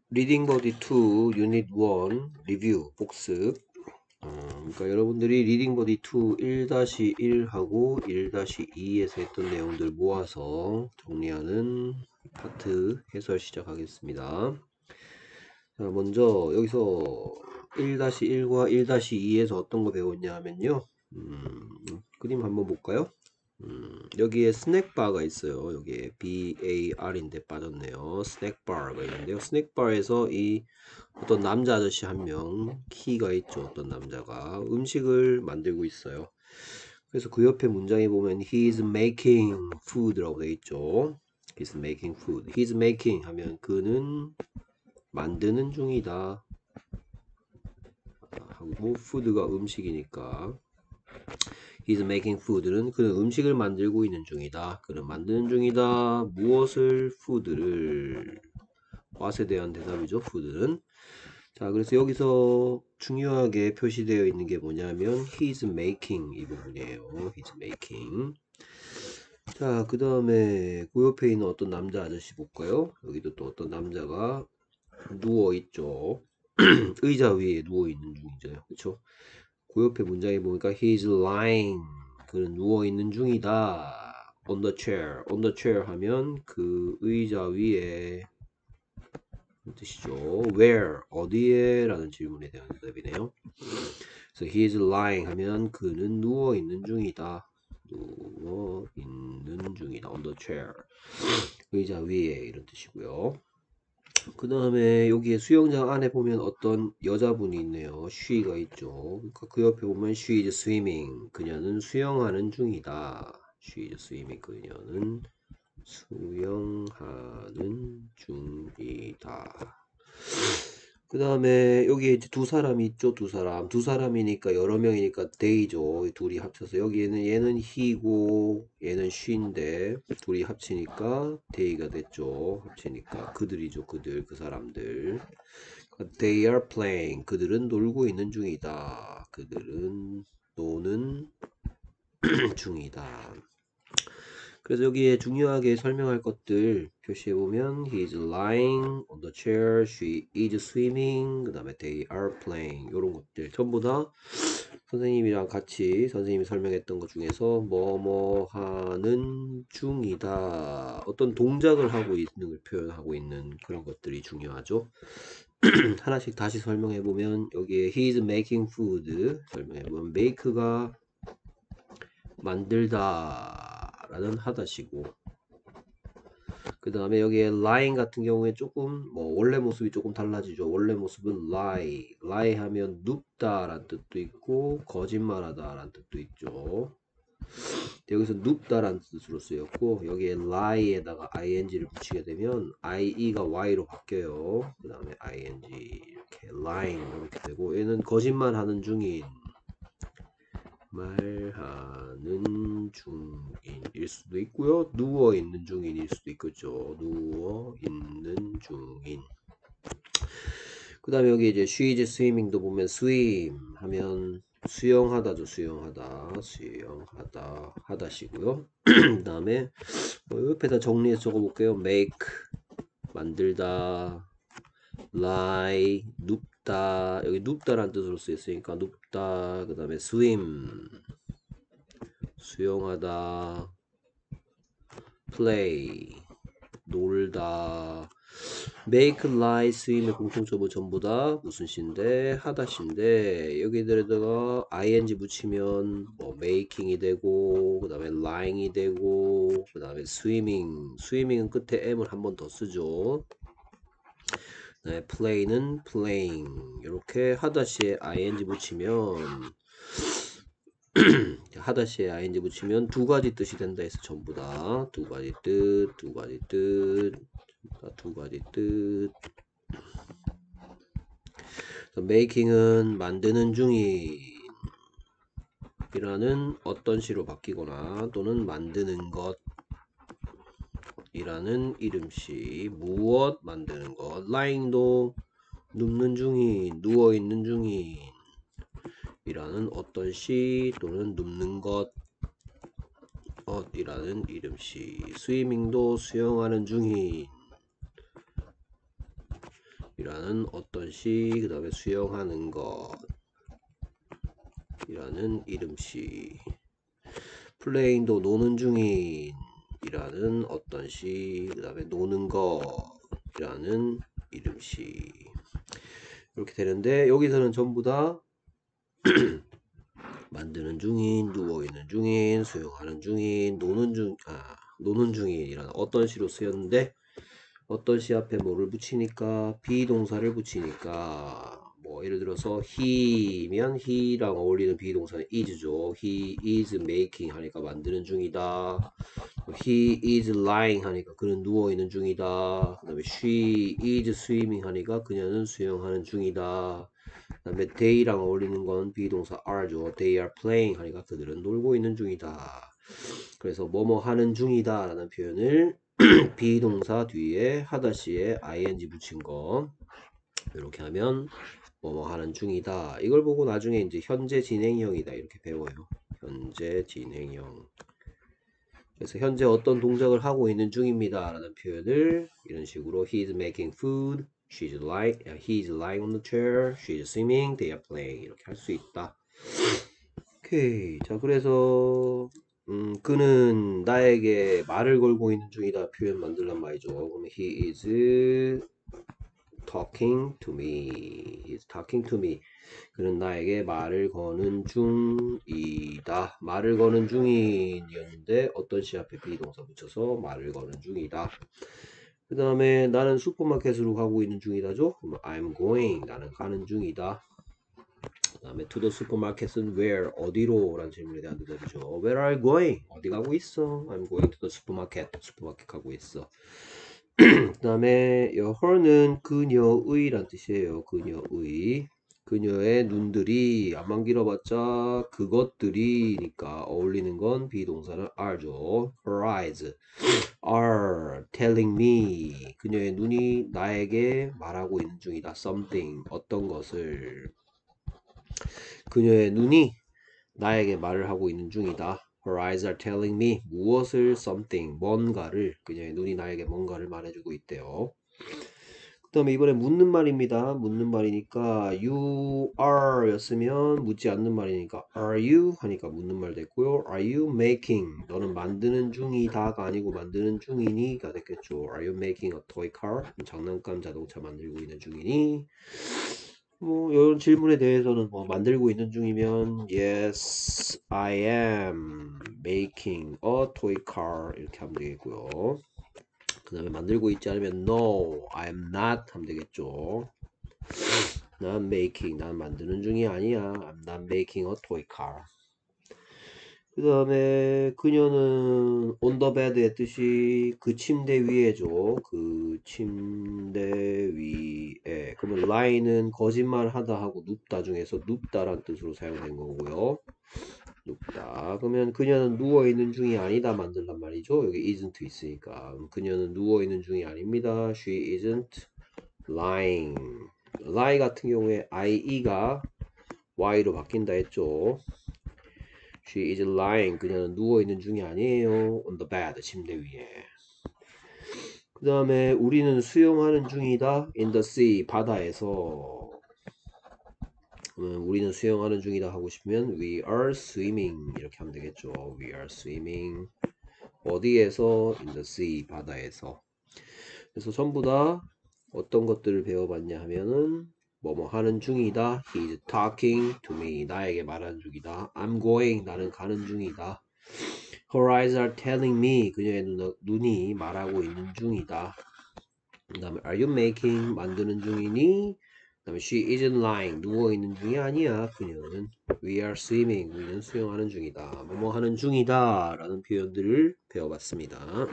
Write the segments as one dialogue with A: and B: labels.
A: 리딩 버디 2 유닛 1 리뷰 복습. 그러니까 여러분들이 리딩 버디 2 1-1하고 1-2에서 했던 내용들 모아서 정리하는 파트 해설 시작하겠습니다. 자, 먼저 여기서 1-1과 1-2에서 어떤 거 배웠냐 하면요. 그림 한번 볼까요? 여기에 스낵바가 있어요. 여기에 BAR인데 빠졌네요. 스낵바가 있는데요. 스낵바에서 이 어떤 남자 아저씨 한 명 키가 있죠. 어떤 남자가 음식을 만들고 있어요. 그래서 그 옆에 문장에 보면 He's making food라고 되어 있죠. He's making food. He's making 하면 그는 만드는 중이다 하고 food가 음식이니까 He's making food는 그는 음식을 만들고 있는 중이다. 그는 만드는 중이다. 무엇을? food를. what에 대한 대답이죠. food는. 자, 그래서 여기서 중요하게 표시되어 있는 게 뭐냐면 he's making 이 부분이에요. he's making. 자, 그 다음에 그 옆에 있는 어떤 남자 아저씨 볼까요? 여기도 또 어떤 남자가 누워 있죠. 의자 위에 누워 있는 중이죠. 그렇죠? 그 옆에 문장에 보니까 he's lying 그는 누워 있는 중이다. on the chair. on the chair 하면 그 의자 위에 뜻이죠. where 어디에? 라는 질문에 대한 대답이네요. 그래서 he is lying 하면 그는 누워 있는 중이다. 누워 있는 중이다. on the chair. 의자 위에 이런 뜻이고요. 그 다음에 여기에 수영장 안에 보면 어떤 여자분이 있네요. she가 있죠. 그러니까 그 옆에 보면 she is swimming. 그녀는 수영하는 중이다. she is swimming. 그녀는 수영하는 중이다. 그 다음에 여기에 이제 두 사람이 있죠. 두 사람이니까 여러 명이니까 they죠. 둘이 합쳐서 여기에는 얘는 he고 얘는 she인데 둘이 합치니까 they가 됐죠. 합치니까 그들이죠. 그 사람들. They are playing. 그들은 놀고 있는 중이다. 그들은 노는 중이다. 그래서 여기에 중요하게 설명할 것들 표시해보면 He is lying on the chair, she is swimming, 그 다음에 they are playing 이런 것들 전부 다 선생님이랑 같이 선생님이 설명했던 것 중에서 뭐뭐 하는 중이다 어떤 동작을 하고 있는 걸 표현하고 있는 그런 것들이 중요하죠. 하나씩 다시 설명해보면 여기에 He is making food 설명해보면 make가 만들다 라는 하다시고 그 다음에 여기에 lying 같은 경우에 조금 뭐 원래 모습이 조금 달라지죠. 원래 모습은 lie 하면 눕다 라는 뜻도 있고 거짓말하다 라는 뜻도 있죠. 여기서 눕다 라는 뜻으로 쓰였고 여기에 lie에다가 ing를 붙이게 되면 ie가 y로 바뀌어요. 그 다음에 ing 이렇게 lying 이렇게 되고 얘는 거짓말하는 중인 말하는 중인일 수도 있고요. 누워 있는 중인일 수도 있겠죠. 누워 있는 중인. 그 다음에 여기 이제 she is swimming도 보면 swim 하면 수영하다죠. 수영하다 하다시고요. 그 다음에 옆에다 정리해서 적어볼게요. make 만들다 lie 눕다 여기 눕다라는 뜻으로 쓰였으니까 눕다 그 다음에 swim 수영하다 play 놀다 make, lie, swim의 공통점은 전부 다 무슨 시인데 하다 시인데 여기들에다가 ing 붙이면 뭐 making이 되고 그 다음에 lying이 되고 그 다음에 swimming은 끝에 m을 한 번 더 쓰죠. 네, play는 playing 이렇게 하다시에 ing 붙이면 하다시에 ing 붙이면 두 가지 뜻이 된다 해서 전부 다 두 가지 뜻 making은 만드는 중인 이라는 어떤 시로 바뀌거나 또는 만드는 것 이라는 이름시 무엇 만드는 것 lying도 눕는 중인 누워있는 중인 이라는 어떤 시 또는 눕는 것 이라는 이름시 스위밍도 수영하는 중인 이라는 어떤 시, 그 다음에 수영하는 것 이라는 이름시. 플레잉도 노는 중인 이라는 어떤 시, 그 다음에 노는 것이라는 이름시. 이렇게 되는데 여기서는 전부 다 만드는 중인, 누워있는 중인, 수영하는 중인, 노는 중인이라는 어떤 시로 쓰였는데 어떤 시 앞에 뭐를 붙이니까 비동사를 붙이니까 뭐 예를 들어서 he면 he랑 어울리는 비동사는 is죠. he is making 하니까 만드는 중이다. he is lying 하니까 그는 누워있는 중이다. 그 다음에 she is swimming 하니까 그녀는 수영하는 중이다. 그 다음에 they랑 어울리는 건 비동사 are죠. they are playing 하니까 그들은 놀고 있는 중이다. 그래서 뭐뭐 하는 중이다 라는 표현을 비동사 뒤에 하다시에 ing 붙인 거 이렇게 하면 뭐뭐 하는 중이다. 이걸 보고 나중에 이제 현재 진행형이다 이렇게 배워요. 현재 진행형. 그래서 현재 어떤 동작을 하고 있는 중입니다 라는 표현을 이런 식으로 he's making food, he's lying on the chair, she's swimming, they are playing 이렇게 할 수 있다. 오케이. 자, 그래서 그는 나에게 말을 걸고 있는 중이다 표현 만들란 말이죠. 그러면 he is talking to me. He is talking to me. 그는 나에게 말을 거는 중이다. 말을 거는 중인이었는데 어떤 시 앞에 비동사 붙여서 말을 거는 중이다. 그 다음에 나는 슈퍼마켓으로 가고 있는 중이다죠. 그러면 I'm going. 나는 가는 중이다. 그 다음에 to the supermarket은 where 어디로 라는 질문에 대한 대답이죠. Where are you going? 어디 가고 있어? I'm going to the supermarket. 슈퍼마켓 가고 있어. 그 다음에 her는 그녀의 란 뜻이에요. 그녀의. 그녀의 눈들이 안만 길어봤자 그것들이니까 어울리는 건 비동사는 are죠. Her eyes are telling me. 그녀의 눈이 나에게 말하고 있는 중이다. something 어떤 것을. 그녀의 눈이 나에게 말을 하고 있는 중이다. Her eyes are telling me 무엇을 something 뭔가를 그녀의 눈이 나에게 뭔가를 말해주고 있대요. 그 다음에 이번에 묻는 말입니다. 묻는 말이니까 you are 였으면 묻지 않는 말이니까 are you 하니까 묻는 말 됐고요. Are you making 너는 만드는 중이다가 아니고 만드는 중이니가 됐겠죠. Are you making a toy car? 장난감 자동차 만들고 있는 중이니? 뭐 이런 질문에 대해서는 뭐 만들고 있는 중이면 yes, I am making a toy car 이렇게 하면 되겠고요. 그 다음에 만들고 있지 않으면 no, I'm not 하면 되겠죠. 난 making, 난 만드는 중이 아니야. I'm not making a toy car. 그 다음에 그녀는 on the bed의 뜻이 그 침대 위에죠. 그 침대 위에. 그러면 lie는 거짓말 하다 하고 눕다 중에서 눕다란 뜻으로 사용된 거고요. 눕다. 그러면 그녀는 누워있는 중이 아니다 만들란 말이죠. 여기 isn't 있으니까. 그녀는 누워있는 중이 아닙니다. She isn't lying. lie 같은 경우에 IE가 Y로 바뀐다 했죠. She is lying. 그녀는 누워있는 중이 아니에요. On the bed. 침대 위에. 그 다음에 우리는 수영하는 중이다. In the sea. 바다에서. 우리는 수영하는 중이다 하고 싶으면 We are swimming. 이렇게 하면 되겠죠. We are swimming. 어디에서? In the sea. 바다에서. 그래서 전부 다 어떤 것들을 배워봤냐 하면은 뭐뭐 하는 중이다. He is talking to me. 나에게 말하는 중이다. I'm going. 나는 가는 중이다. Her eyes are telling me. 그녀의 눈이 말하고 있는 중이다. 그 다음에 Are you making? 만드는 중이니? 그 다음에 She isn't lying. 누워있는 중이 아니야. 그녀는 We are swimming. 우리는 수영하는 중이다. 뭐뭐 하는 중이다 라는 표현들을 배워봤습니다.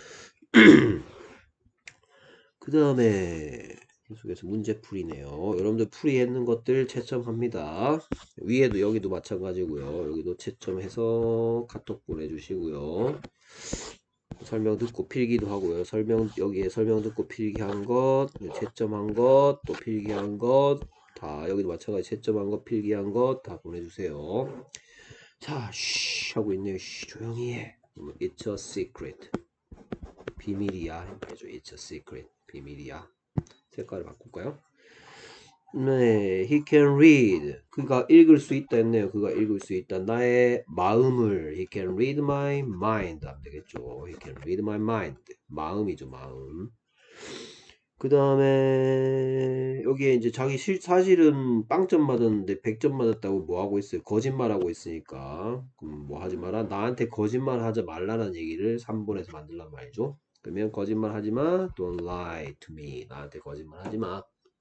A: 그 다음에 계속해서 문제풀이네요. 여러분들 풀이했는 것들 채점합니다. 위에도 여기도 마찬가지고요. 여기도 채점해서 카톡 보내주시고요. 설명 듣고 필기도 하고요. 여기에 설명 듣고 필기한 것, 채점한 것, 또 필기한 것, 다 여기도 마찬가지 채점한 것, 필기한 것 다 보내주세요. 자, 쉬 하고 있네요. 쉬 조용히 해. It's a secret. 비밀이야. 해줘. It's a secret. 비밀이야. 색깔을 바꿀까요? 네, he can read. 그가 읽을 수 있다 했네요. 그가 읽을 수 있다. 나의 마음을. He can read my mind. 안 되겠죠. He can read my mind. 마음이죠, 마음. 그 다음에 여기에 이제 자기 사실은 빵점 맞았는데 100점 맞았다고 뭐 하고 있어요? 거짓말하고 있으니까. 그럼 뭐 하지 마라. 나한테 거짓말 하지 말라는 얘기를 3번에서 만들란 말이죠. 그러면 거짓말 하지 마. Don't lie to me. 나한테 거짓말 하지 마.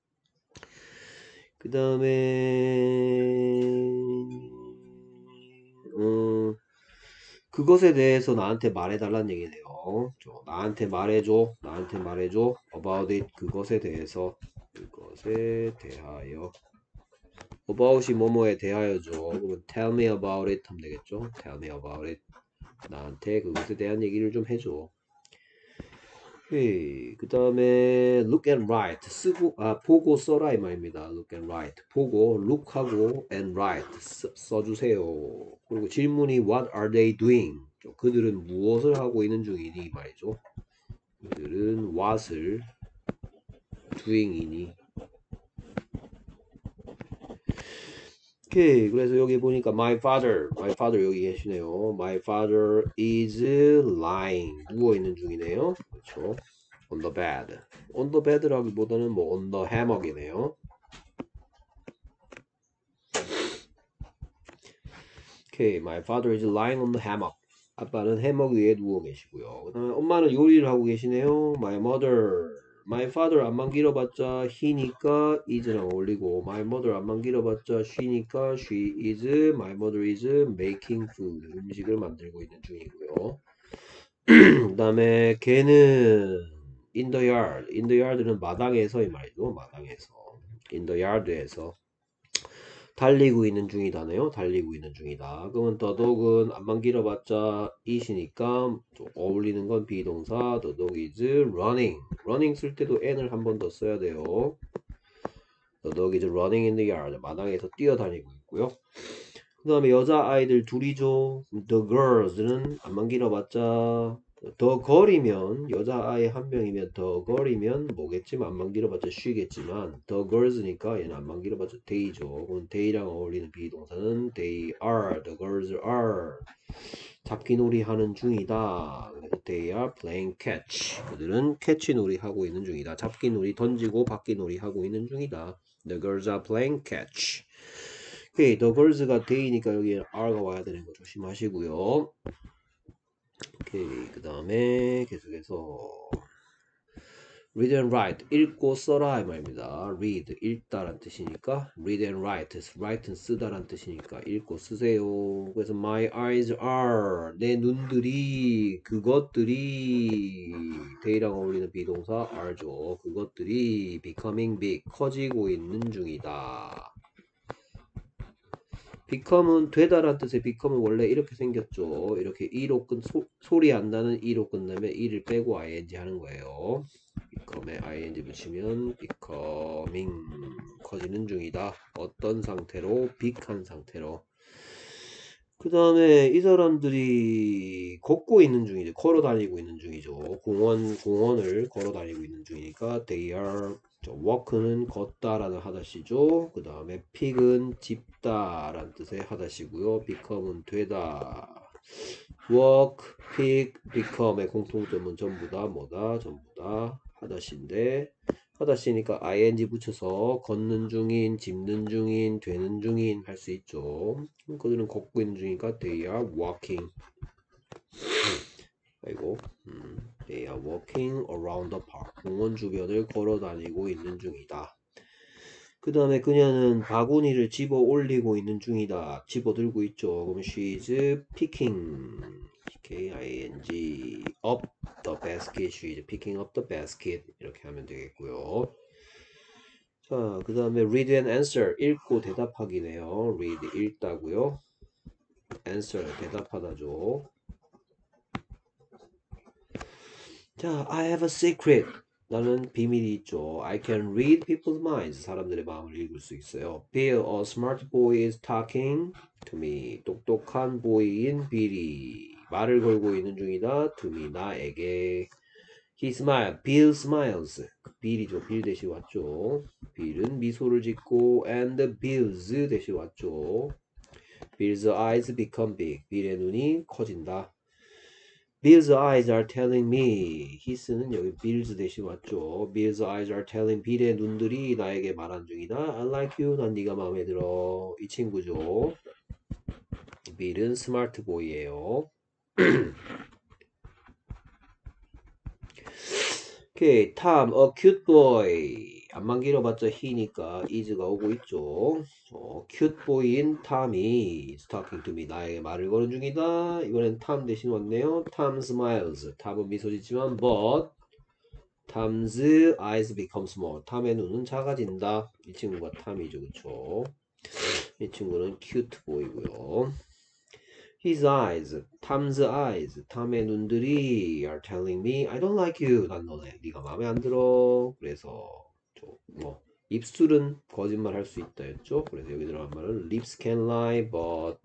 A: 그 다음에 그것에 대해서 나한테 말해달라는 얘기네요. 나한테 말해줘. 나한테 말해줘. About it. 그것에 대해서. 그것에 대하여. about이 뭐뭐에 대하여죠. 그러면 tell me about it 하면 되겠죠. tell me about it. 나한테 그것에 대한 얘기를 좀 해줘. 그 다음에 look and write 쓰고 보고 써라 이 말입니다. look and write 보고 look하고 and write 써주세요. 그리고 질문이 what are they doing? 그들은 무엇을 하고 있는 중이니 이 말이죠. 그들은 what을 doing이니. 오케이. 그래서 여기 보니까 my father 여기 계시네요. my father is lying 누워 있는 중이네요. 그렇죠. on the bed. on the bed라기보다는 뭐 on the hammock이네요. 오케이. my father is lying on the hammock. 아빠는 해먹 위에 누워 계시고요. 그다음에 엄마는 요리를 하고 계시네요. my father 안만 길어봤자 he니까 is랑 어울리고 my mother 안만 길어봤자 she니까 my mother is making food 음식을 만들고 있는 중이고요. 그 다음에 걔는 in the yard는 마당에서 이 말이죠. 마당에서 in the yard에서 달리고 있는 중이다네요. 달리고 있는 중이다. 그러면 the dog은 안만 길어봤자 it이니까 좀 어울리는 건 비동사 the dog is running 쓸 때도 n을 한 번 더 써야 돼요. the dog is running in the yard 마당에서 뛰어다니고 있고요. 그 다음에 여자아이들 둘이죠. the girls는 안만 길어봤자 더 걸이면 여자아이 한 명이면 더 걸이면 뭐겠지만 안만 길어봤자 쉬겠지만 더 girls니까 얘는 안만 길어봤자 they죠. 그럼 they랑 어울리는 비동사는 they are, the girls are 잡기놀이 하는 중이다. 그래서 they are playing catch. 그들은 캐치놀이 하고 있는 중이다. 잡기놀이 던지고 받기놀이 하고 있는 중이다. The girls are playing catch. 오케이, the girls가 they니까 여기 are가 와야 되는 거 조심하시고요. 오케이, 그 다음에 계속해서 read and write 읽고 써라 이 말입니다. read 읽다란 뜻이니까 read and write는 쓰다란 뜻이니까 읽고 쓰세요. 그래서 my eyes are 내 눈들이 그것들이 they랑 어울리는 비동사 are죠. 그것들이 becoming big 커지고 있는 중이다. become은 되다란 뜻의 become은 원래 이렇게 생겼죠. 이렇게 e로 소리 안 나는 e로 끝나면 e를 빼고 ing 하는 거예요. become에 ing 붙이면 becoming 커지는 중이다. 어떤 상태로? 빅한 상태로. 그 다음에 이 사람들이 걷고 있는 중이죠. 걸어 다니고 있는 중이죠. 공원을 걸어 다니고 있는 중이니까 they are walk는 걷다라는 하다시죠. 그 다음에 pig은 짚다라는 뜻의 하다시고요. become은 되다. walk, pig, become의 공통점은 전부 다 뭐다? 전부 다 하다시인데 하다시니까 ing 붙여서 걷는 중인, 짚는 중인, 되는 중인 할 수 있죠. 그들은 걷고 있는 중이니까 they are walking. 아이고, they are walking around the park. 공원 주변을 걸어 다니고 있는 중이다. 그 다음에 그녀는 바구니를 집어 올리고 있는 중이다. 집어 들고 있죠. 그럼 she is picking. K-I-N-G up the basket. She is picking up the basket. 이렇게 하면 되겠고요. 자, 그 다음에 read and answer. 읽고 대답하기네요. read 읽다고요. answer 대답하다죠. 자, I have a secret. 나는 비밀이 있죠. I can read people's minds. 사람들의 마음을 읽을 수 있어요. Bill, a smart boy is talking to me. 똑똑한 보이인 빌이 말을 걸고 있는 중이다. to me, 나에게. He smiled. Bill smiles. Bill이죠. Bill 대신 왔죠. Bill은 미소를 짓고 and Bill's 대신 왔죠. Bill's eyes become big. Bill의 눈이 커진다. Bill's eyes are telling me. His는 여기 Bill's 대신 왔죠. Bill's eyes are telling Bill의 눈들이 나에게 말한 중이다. I like you. 난 네가 마음에 들어. 이 친구죠. Bill은 스마트 보이예요. 오케이, Tom, a cute boy. 안만 길어봤자 he니까 is가 오고 있죠. cute boy인 Tom이 is talking to me. 나에게 말을 거는 중이다. 이번엔 Tom 대신 왔네요. Tom smiles. Tom은 미소 짓지만 but Tom's eyes become small. Tom의 눈은 작아진다. 이 친구가 Tom이죠, 그쵸? 이 친구는 cute boy고요. His eyes, Tom's eyes, 탐의 눈들이 are telling me I don't like you. 난 네가 마음에 안 들어. 그래서 뭐 입술은 거짓말 할 수 있다 했죠. 그래서 여기 들어간 말은 lips can lie, but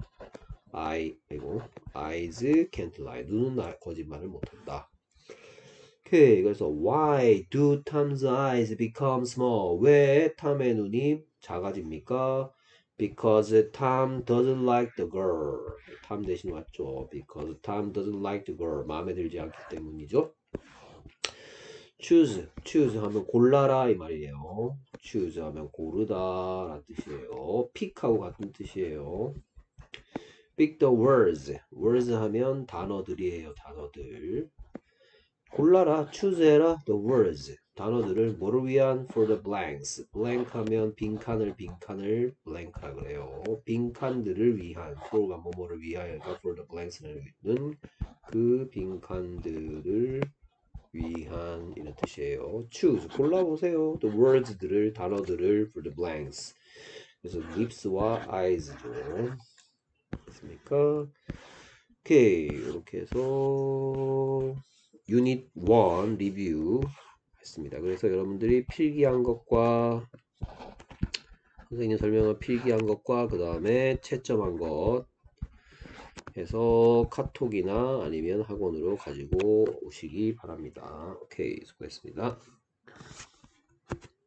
A: eyes can't lie. 눈은 거짓말을 못한다. 오케이, 그래서 why do Tom's eyes become small? 왜 탐의 눈이 작아집니까? Because Tom doesn't like the girl. Tom 대신 왔죠. Because Tom doesn't like the girl. 마음에 들지 않기 때문이죠. choose 하면 골라라 이 말이에요. choose 하면 고르다 라는 뜻이에요. pick하고 같은 뜻이에요. pick the words 하면 단어들이에요. 단어들. 골라라, choose 해라, the words. 단어들을 뭐를 위한? for the blanks. blank 하면 빈칸을 blank라 그래요. 빈칸들을 위한. for가 뭐뭐를 위하여가 for the blanks는 그 빈칸들을 위한 이런 뜻이에요. choose, 골라보세요. the words들을, 단어들을 for the blanks. 그래서 lips와 eyes죠. 됐습니까? 오케이, 이렇게 해서 유닛 1 리뷰 했습니다. 그래서 여러분들이 필기한 것과 선생님 설명을 필기한 것과 그 다음에 채점한 것 해서 카톡이나 아니면 학원으로 가지고 오시기 바랍니다. 오케이, 수고했습니다.